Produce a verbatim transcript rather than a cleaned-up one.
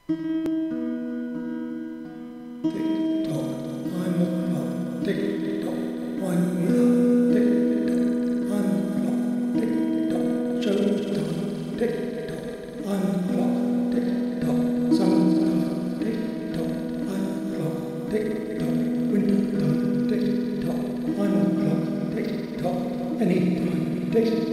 Tick-tock, I'm a clock. Tick-tock, wind me up. Tick-tock, I'm a clock. Tick-tock, showtime. Tick-tock, I'm a clock. Tick-tock, summertime. Tick-tock, I'm a clock. Tick-tock, wintertime. Tick-tock, I'm a clock. Tick-tock, anytime. Tick-tock.